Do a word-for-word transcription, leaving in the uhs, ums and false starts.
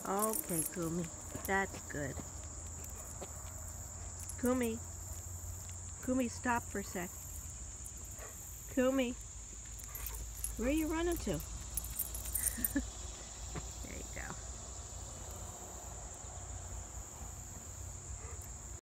Okay, Kumi. That's good. Kumi. Kumi, stop for a sec. Kumi. Where are you running to?